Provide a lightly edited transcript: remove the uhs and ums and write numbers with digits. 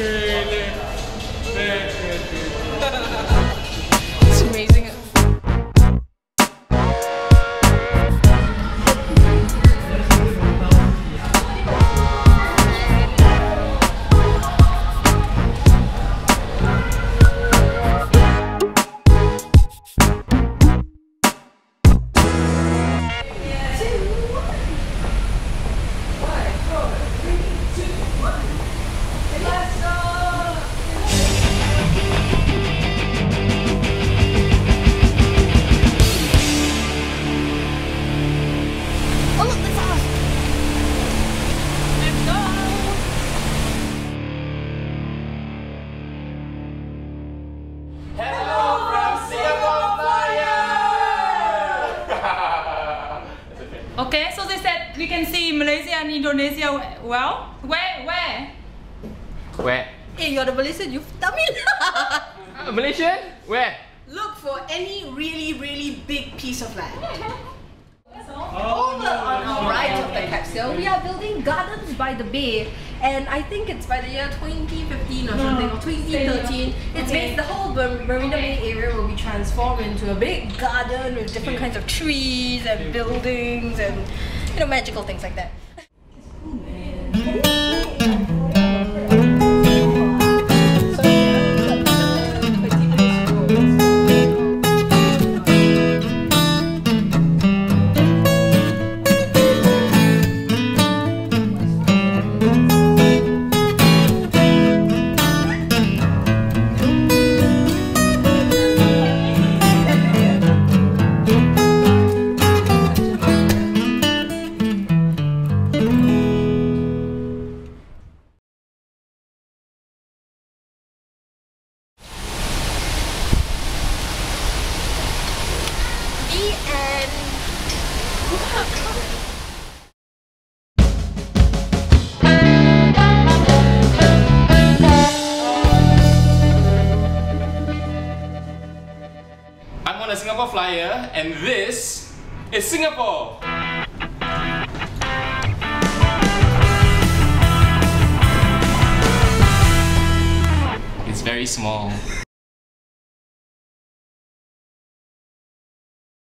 It's amazing. Okay, so they said we can see Malaysia and Indonesia well. Where? Where? Hey, you're the Malaysian, you tell me. Malaysian? Where? Look for any really big piece of land. Over on our right of the capsule, we are building gardens by the bay, and I think it's by the year 2015 or something, or 2013. It's made the whole Marina Bay area will be transformed into a big garden with different kinds of trees and buildings and magical things like that. I'm on a Singapore flyer, and this is Singapore! It's very small.